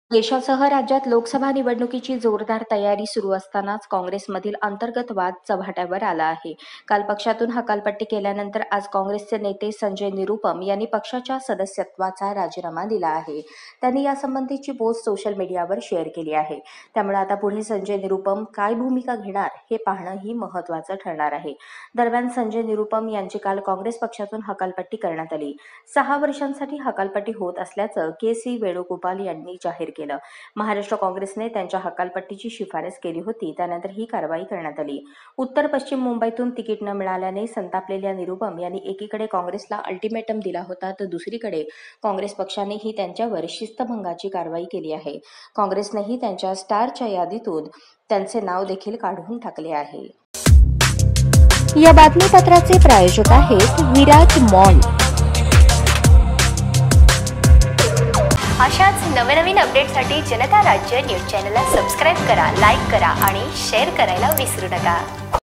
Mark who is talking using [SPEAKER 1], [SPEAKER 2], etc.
[SPEAKER 1] देशासह राज्यात लोकसभा निवडणुकीची जोरदार तयारी सुरू असतानाच काँग्रेसमधील अंतर्गत वाद चव्हाट्यावर आला आहे. काल पक्षातून हकालपट्टी केल्यानंतर आज काँग्रेसचे नेते संजय निरुपम यांनी पक्षाच्या सदस्यत्वाचा राजीनामा दिला आहे. त्यांनी यासंबंधीची पोस्ट सोशल मीडियावर शेअर केली आहे. त्यामुळे आता पुढे संजय निरुपम काय भूमिका घेणार हे पाहणंही महत्त्वाचं ठरणार आहे. दरम्यान संजय निरुपम यांची काल काँग्रेस पक्षातून हकालपट्टी करण्यात आली. 6 वर्षांसाठी हकालपट्टी होत असल्याचं के.सी. वेणुगोपाल यांनी जाहीर केलं. महाराष्ट्र काँग्रेसने त्यांच्या हकालपट्टीची शिफारस केली होती. त्यानंतर ही कारवाई करण्यात आली. उत्तर पश्चिम मुंबईतून तिकीट न मिळाल्याने संतापलेल्या निरुपम यांनी एकीकडे काँग्रेसला अल्टिमेटम दिला होता, तर दुसरीकडे काँग्रेस पक्षानेही त्यांच्यावर शिस्तभंगाची कारवाई केली आहे. काँग्रेसनेही त्यांच्या स्टारच्या यादीतून त्यांचे नाव देखील काढून टाकले आहे.
[SPEAKER 2] या बातमीपत्राचे प्रायोजक आहेत विराज मॉल.
[SPEAKER 3] अशाच नवनवीन अपडेटसाठी जनता राज्य न्यूज चॅनलला सबस्क्राईब करा, लाईक करा आणि शेअर करायला विसरू नका.